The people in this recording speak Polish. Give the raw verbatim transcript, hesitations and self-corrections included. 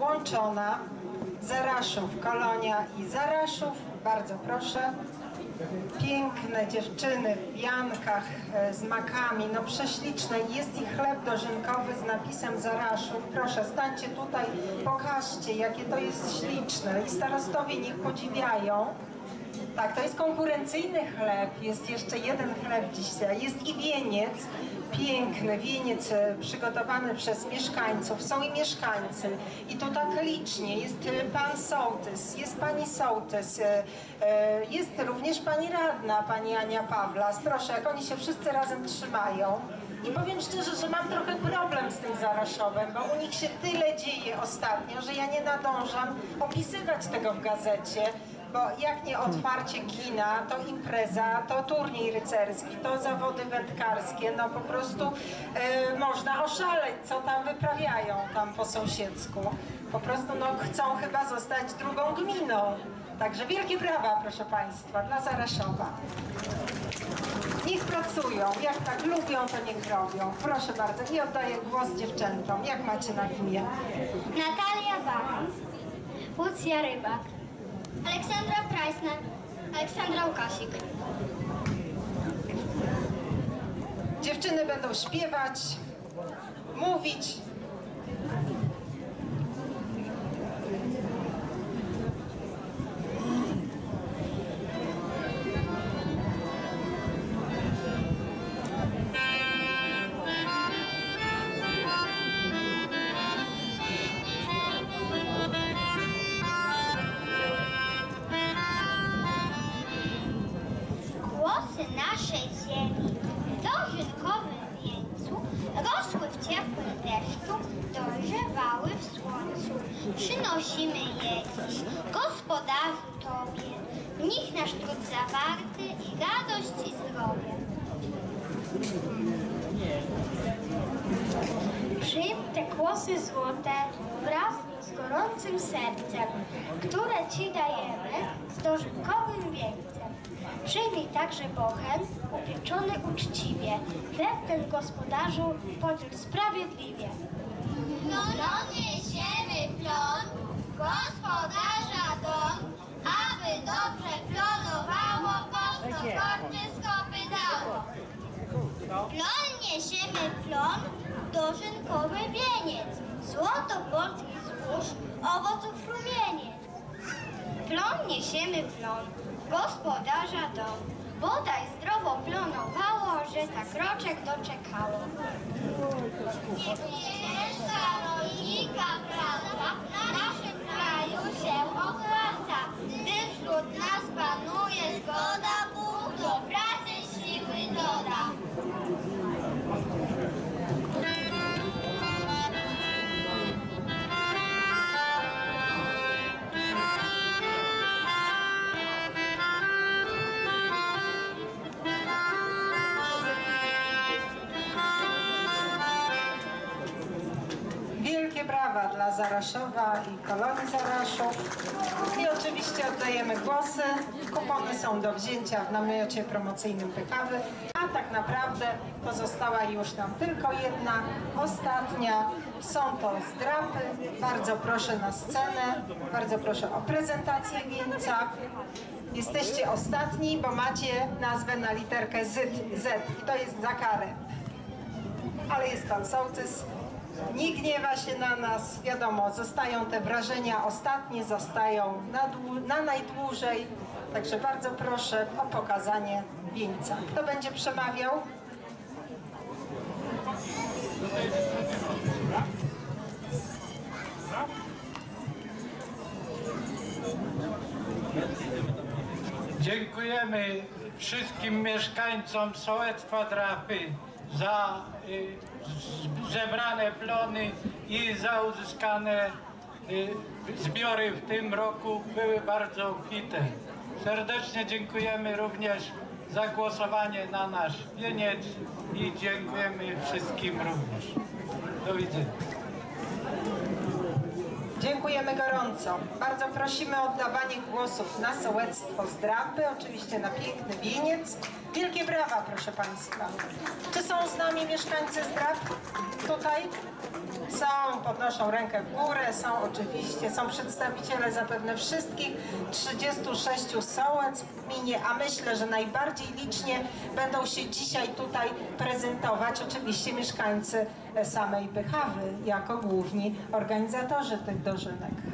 złączona, Zaraszów, Kolonia i Zaraszów. Bardzo proszę. Piękne dziewczyny w wiankach z makami, no prześliczne. Jest ich chleb dożynkowy z napisem Zaraszów. Proszę, stańcie tutaj, pokażcie, jakie to jest śliczne. I starostowie niech podziwiają. Tak, to jest konkurencyjny chleb. Jest jeszcze jeden chleb dzisiaj. Jest i wieniec. Piękny wieniec przygotowany przez mieszkańców. Są i mieszkańcy. I to tak licznie. Jest pan sołtys, jest pani sołtys, jest również pani radna, pani Ania Pawlas. Proszę, jak oni się wszyscy razem trzymają. I powiem szczerze, że mam trochę problem z tym Zaraszowem, bo u nich się tyle dzieje ostatnio, że ja nie nadążam opisywać tego w gazecie. Bo jak nie otwarcie kina, to impreza, to turniej rycerski, to zawody wędkarskie, no po prostu y, można oszaleć, co tam wyprawiają tam po sąsiedzku. Po prostu no, chcą chyba zostać drugą gminą. Także wielkie brawa, proszę Państwa, dla Zaraszowa. Niech pracują, jak tak lubią, to niech robią. Proszę bardzo i oddaję głos dziewczętom. Jak macie na imię? Natalia Bach, Łucja Rybak, Aleksandra Preissner, Aleksandra Łukasik. Dziewczyny będą śpiewać, mówić. Głosy naszej ziemi w dożynkowym wieńcu rosły w ciepłym deszczu, dojrzewały w słońcu. Przynosimy je dziś, gospodarzu Tobie, w nich nasz trud zawarty i radość i zdrowie. Przyjm te kłosy złote wraz z gorącym sercem, które Ci dajemy z dożynkowym wieńcem. Przyjmij także bochem, upieczony uczciwie, chleb ten gospodarzu podziel sprawiedliwie. Plon niesiemy plon, gospodarza dom, aby dobrze plonowało, posto korczysko pytało. Plon niesiemy plon, dożynkowy wieniec, złoto polski złóż, owoców rumieniec. Plon niesiemy plon, gospodarza dom, bodaj zdrowo plonowało, że tak roczek doczekało. Niech mieszka rolnika praca w naszym kraju się opłaca, gdy wśród nas panuje zgoda, Bóg do pracy siły doda. Wielkie brawa dla Zaraszowa i Kolonii Zaraszów. I oczywiście oddajemy głosy. Kupony są do wzięcia w namiocie promocyjnym Pykawy. A tak naprawdę pozostała już nam tylko jedna, ostatnia. Są to zdrapy. Bardzo proszę na scenę. Bardzo proszę o prezentację wieńca. Jesteście ostatni, bo macie nazwę na literkę Z. Z. I to jest za karę. Ale jest pan sołtys. Nie gniewa się na nas, wiadomo, zostają te wrażenia ostatnie, zostają na, na najdłużej. Także bardzo proszę o pokazanie wieńca. Kto będzie przemawiał? Dziękujemy wszystkim mieszkańcom sołectwa Drapy za y, zebrane plony i za uzyskane y, zbiory w tym roku. Były bardzo obfite. Serdecznie dziękujemy również za głosowanie na nasz wieniec i dziękujemy wszystkim również. Do widzenia. Dziękujemy gorąco. Bardzo prosimy o oddawanie głosów na sołectwo Zdrapy, oczywiście na piękny wieniec. Wielkie brawa, proszę Państwa. Czy są z nami mieszkańcy Zdrap? Tutaj? Są, podnoszą rękę w górę, są oczywiście, są przedstawiciele zapewne wszystkich trzydziestu sześciu sołectw w gminie, a myślę, że najbardziej licznie będą się dzisiaj tutaj prezentować oczywiście mieszkańcy samej Bychawy, jako główni organizatorzy tych dożynek.